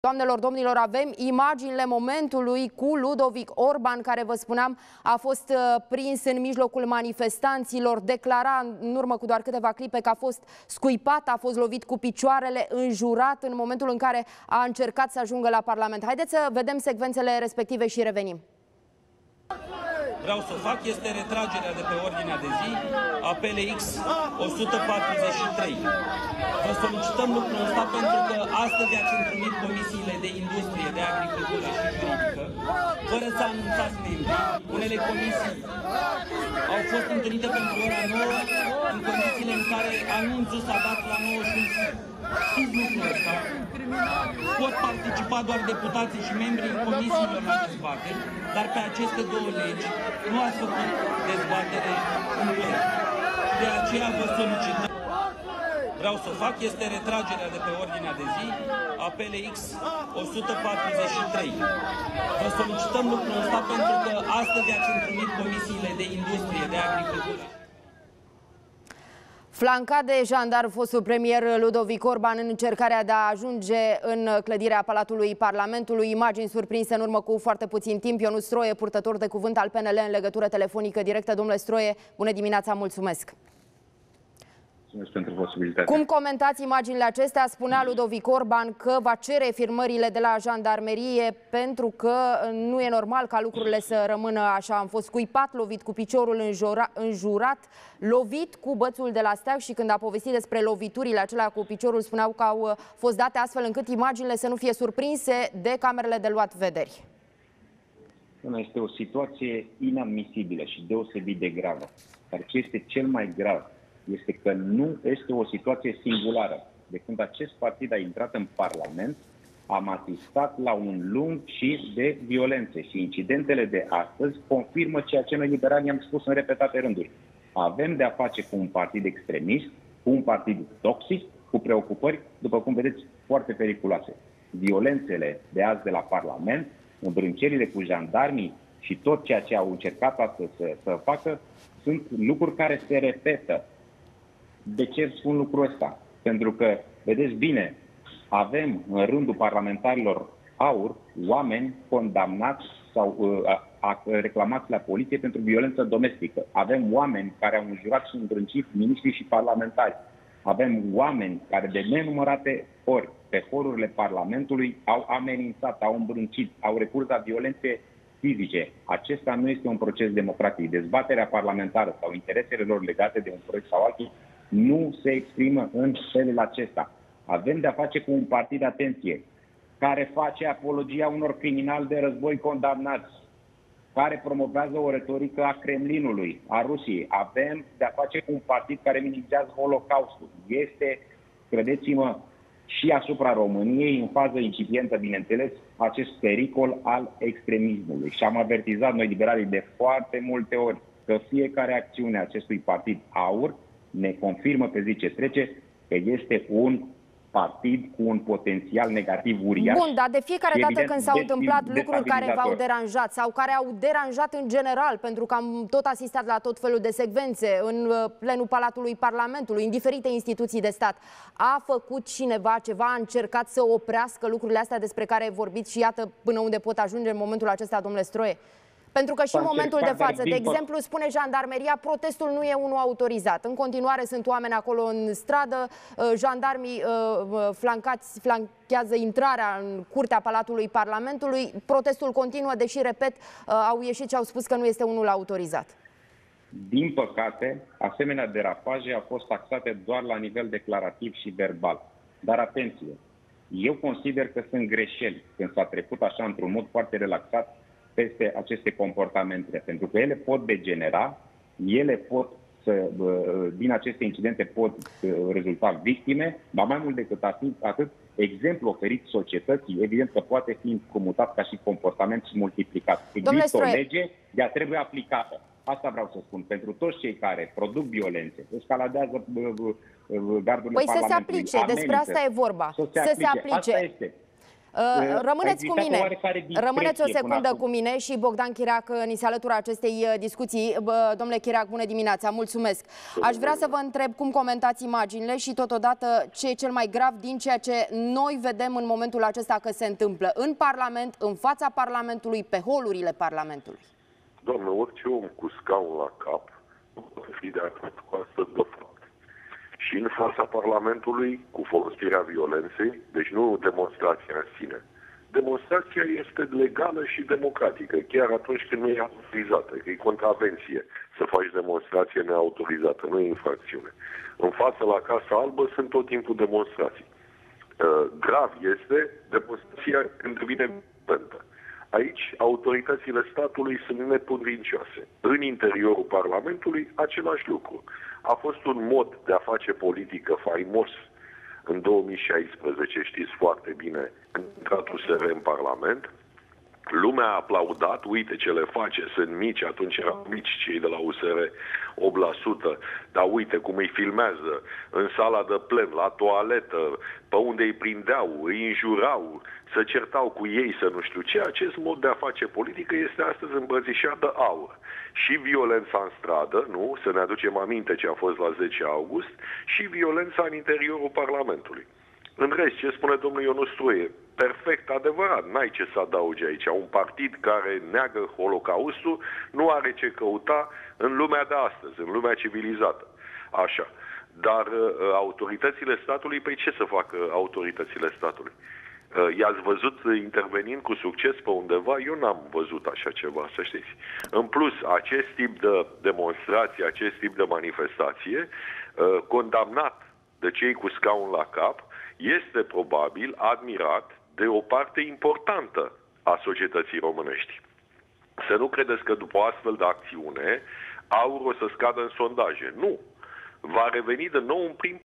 Doamnelor, domnilor, avem imaginile momentului cu Ludovic Orban, care, vă spuneam, a fost prins în mijlocul manifestanților, declara în urmă cu doar câteva clipe că a fost scuipat, a fost lovit cu picioarele, înjurat în momentul în care a încercat să ajungă la Parlament. Haideți să vedem secvențele respective și revenim. Vreau să fac este retragerea de pe ordinea de zi a PLX 143. Vă solicităm lucrul ăsta pentru că astăzi ați întrunit comisiile de industrie, de agricultură și juridică, fără să anunțați membrii. Unele comisii au fost întâlnite pentru ora 9, în condițiile în care anunțul s-a dat la 9 și un sfert. Știți lucrul ăsta? Pot participa doar deputații și membrii comisiilor la dezbatere, dar pe aceste două legi nu ați făcut dezbatere în plen. De aceea vă solicităm. Vreau să fac este retragerea de pe ordinea de zi a PLX 143. Vă solicităm lucrul ăsta pentru că astăzi ați întrunit comisiile de industrie, de agricultură. Flancat de jandarm, fostul premier Ludovic Orban în încercarea de a ajunge în clădirea Palatului Parlamentului. Imagini surprinse în urmă cu foarte puțin timp. Ionuț Stroie, purtător de cuvânt al PNL în legătură telefonică directă. Domnule Stroie, bună dimineața, mulțumesc! Pentru posibilitatea. Cum comentați imaginile acestea? Spunea Ludovic Orban că va cere firmările de la jandarmerie pentru că nu e normal ca lucrurile să rămână așa. Am fost scuipat, lovit cu piciorul, înjurat, lovit cu bățul de la steag și când a povestit despre loviturile acelea cu piciorul, spuneau că au fost date astfel încât imaginile să nu fie surprinse de camerele de luat vederi. Este o situație inadmisibilă și deosebit de gravă. Dar ce este cel mai grav este că nu este o situație singulară. De când acest partid a intrat în Parlament, am asistat la un lung și de violențe și incidentele de astăzi confirmă ceea ce noi liberali am spus în repetate rânduri. Avem de a face cu un partid extremist, cu un partid toxic, cu preocupări, după cum vedeți, foarte periculoase. Violențele de azi de la Parlament, îmbrâncerile cu jandarmii și tot ceea ce au încercat astăzi să facă, sunt lucruri care se repetă. De ce spun lucrul ăsta? Pentru că, vedeți bine, avem în rândul parlamentarilor AUR oameni condamnați sau reclamați la poliție pentru violență domestică. Avem oameni care au înjurat și îndrâncit miniștri și parlamentari. Avem oameni care de nenumărate ori pe forurile Parlamentului au amenințat, au îmbrâncit, au recurs la violențe fizice. Acesta nu este un proces democratic. Dezbaterea parlamentară sau interesele lor legate de un proiect sau altul nu se exprimă în felul acesta. Avem de-a face cu un partid, atenție, care face apologia unor criminali de război condamnați, care promovează o retorică a Kremlinului, a Rusiei. Avem de-a face cu un partid care minimizează Holocaustul. Este, credeți-mă, și asupra României, în fază incipientă, bineînțeles, acest pericol al extremismului. Și am avertizat noi liberalii de foarte multe ori că fiecare acțiune a acestui partid AUR ne confirmă pe zi ce trece că este un partid cu un potențial negativ uriaș. Bun, dar de fiecare dată când s-au întâmplat lucruri care v-au deranjat sau care au deranjat în general, pentru că am tot asistat la tot felul de secvențe în plenul Palatului Parlamentului, în diferite instituții de stat, a făcut cineva ceva, a încercat să oprească lucrurile astea despre care vorbiți și iată până unde pot ajunge în momentul acesta, domnule Stroie? Pentru că și în momentul de față, de exemplu, spune jandarmeria, protestul nu e unul autorizat. În continuare sunt oameni acolo în stradă, jandarmii flanchează intrarea în curtea Palatului Parlamentului. Protestul continuă, deși, repet, au ieșit și au spus că nu este unul autorizat. Din păcate, asemenea derapaje au fost taxate doar la nivel declarativ și verbal. Dar atenție, eu consider că sunt greșeli când s-a trecut așa într-un mod foarte relaxat peste aceste comportamente, pentru că ele pot degenera, ele pot din aceste incidente pot rezulta victime, dar mai mult decât atât, exemplu oferit societății, evident că poate fi comutat ca și comportament și multiplicat. Există o lege, ea trebuie aplicată. Asta vreau să spun. Pentru toți cei care produc violențe, escaladează gardurile Parlamentului, să se aplice, despre asta e vorba. Să se aplice. Asta este. Rămâneți cu mine. Rămâneți o secundă cu mine și Bogdan Chirac ni se alătură acestei discuții. Domnule Chirac, bună dimineața, mulțumesc. Aș vrea să vă întreb cum comentați imaginile și totodată ce e cel mai grav din ceea ce noi vedem în momentul acesta că se întâmplă în Parlament, în fața Parlamentului, pe holurile Parlamentului. Doamne, orice om cu scaun la cap nu poate fi de acord cu asta de fapt. Și în fața Parlamentului, cu folosirea violenței, deci nu demonstrația în sine. Demonstrația este legală și democratică, chiar atunci când nu e autorizată, că e contravenție să faci demonstrație neautorizată, nu e infracțiune. În față la Casa Albă sunt tot timpul demonstrații. Grav este demonstrația când devine violentă. Aici, autoritățile statului sunt nepudrincioase. În interiorul Parlamentului, același lucru. A fost un mod de a face politică faimos în 2016, știți foarte bine, când a intrat USR în Parlament. Lumea a aplaudat, uite ce le face, sunt mici, atunci erau mici cei de la USR, 8%, dar uite cum îi filmează în sala de plen, la toaletă, pe unde îi prindeau, îi înjurau, să certau cu ei, să nu știu ce. Acest mod de a face politică este astăzi îmbrățișat de aur. Și violența în stradă, nu? Să ne aducem aminte ce a fost la 10 august, și violența în interiorul Parlamentului. În rest, ce spune domnul Ionuț Struie? Perfect adevărat, n-ai ce să adaugi aici. Un partid care neagă Holocaustul nu are ce căuta în lumea de astăzi, în lumea civilizată. Așa. Dar autoritățile statului, păi ce să facă autoritățile statului? I-ați văzut intervenind cu succes pe undeva? Eu n-am văzut așa ceva, să știți. În plus, acest tip de demonstrație, acest tip de manifestație, condamnat de cei cu scaun la cap, este probabil admirat de o parte importantă a societății românești. Să nu credeți că după astfel de acțiune, aurul o să scadă în sondaje. Nu. Va reveni de nou în prim